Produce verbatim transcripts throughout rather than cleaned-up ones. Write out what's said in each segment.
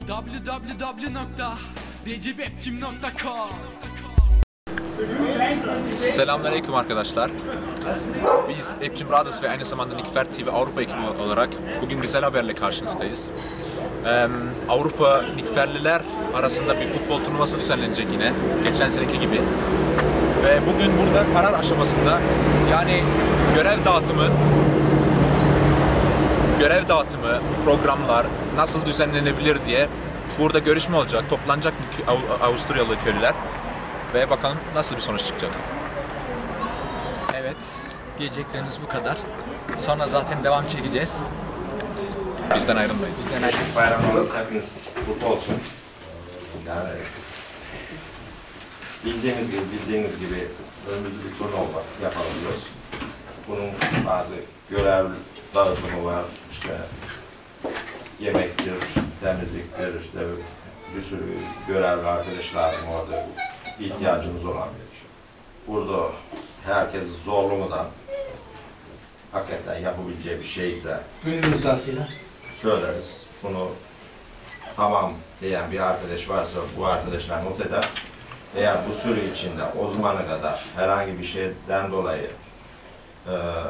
w w w nokta recep eptim nokta com. Selamünaleyküm arkadaşlar. Biz Eptim Brothers ve aynı zamanda Nikfer T V Avrupa ekibi olarak bugün güzel haberle karşınızdayız. Ee, Avrupa Nikferliler arasında bir futbol turnuvası düzenlenecek yine, geçen seneki gibi. Ve bugün burada karar aşamasında, yani görev dağıtımı, görev dağıtımı, programlar nasıl düzenlenebilir diye burada görüşme olacak, toplanacak Avusturyalı köylüler ve bakalım nasıl bir sonuç çıkacak. Evet, diyeceklerimiz bu kadar. Sonra zaten devam çekeceğiz. Bizden ayrılmayın. Bizden ayrılmayın. Bayramlarınız hepiniz kutlu olsun. Yani bildiğiniz gibi, bildiğiniz gibi önümüzde bir turnuva yapalım diyoruz. Bunun bazı görev dağıtımı var, işte yemektir, temizliktir, işte bir sürü görevli arkadaşlarım orada ihtiyacımız olan bir şey. Burada herkes zorlamadan hakikaten yapabileceği bir şeyse söyleriz. Bunu tamam diyen bir arkadaş varsa bu arkadaşlar not eder. Eğer bu süre içinde o zamana kadar herhangi bir şeyden dolayı e,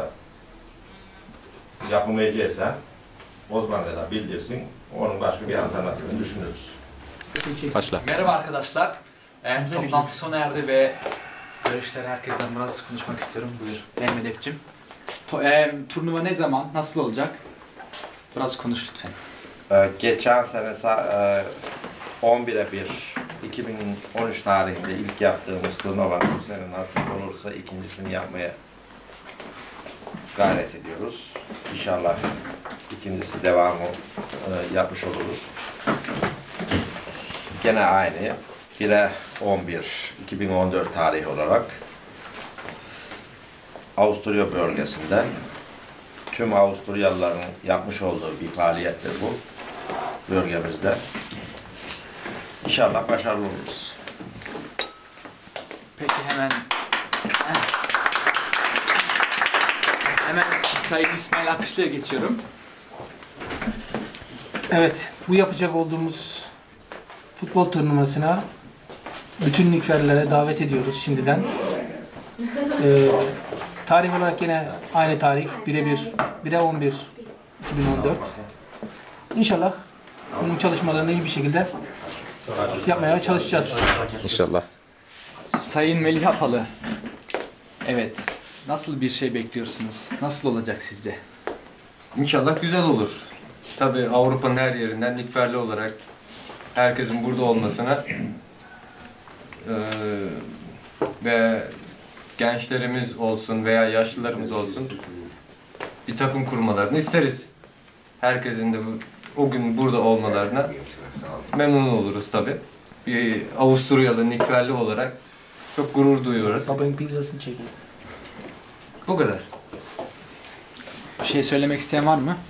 yapamayacaksan o zamana kadar bildirsin. Onun başka bir alternatifini düşünürüz. Başla. Merhaba arkadaşlar. Ee, toplantı sona erdi ve görüşleri herkesten biraz konuşmak istiyorum. Buyur Mehmet Eptim. E, turnuva ne zaman, nasıl olacak? Biraz konuş lütfen. Ee, geçen sene e, on bire bir iki bin on üç tarihinde ilk yaptığımız turnuva bu sene nasip olursa ikincisini yapmaya gayret ediyoruz. İnşallah ikincisi devamı e, yapmış oluruz. Gene aynı bire on bir iki bin on dört tarihi olarak Avusturya bölgesinde tüm Avusturyalıların yapmış olduğu bir faaliyettir bu bölgemizde. İnşallah başarılı oluruz. Peki hemen hemen Sayın İsmail Akışlı'ya geçiyorum. Evet, bu yapacak olduğumuz futbol turnuvasına bütün nikferlere davet ediyoruz şimdiden. Ee, tarih olarak yine aynı tarih, bire bir, bire on bir iki bin on dört. İnşallah bunun çalışmalarını iyi bir şekilde yapmaya çalışacağız. İnşallah. Sayın Melih Apalı. Evet, nasıl bir şey bekliyorsunuz? Nasıl olacak sizce? İnşallah güzel olur. Tabii Avrupa'nın her yerinden nikferli olarak herkesin burada olmasına e, ve gençlerimiz olsun veya yaşlılarımız olsun bir takım kurmalarını isteriz. Herkesin de bu, o gün burada olmalarına memnun oluruz tabii. Bir Avusturyalı nikferli olarak çok gurur duyuyoruz. Babanın pizzasını çekin. Bu kadar. Bir şey söylemek isteyen var mı?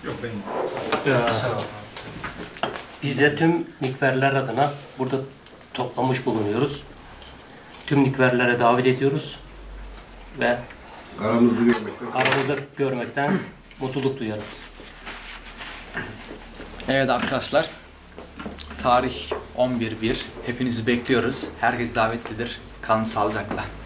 Biz de tüm nikverler adına burada toplamış bulunuyoruz. Tüm nikverlere davet ediyoruz ve Aramızda görmekten. aramızda görmekten mutluluk duyarız. Evet arkadaşlar. Tarih on bir bir. Hepinizi bekliyoruz. Herkes davetlidir. Kalın sağlıcakla.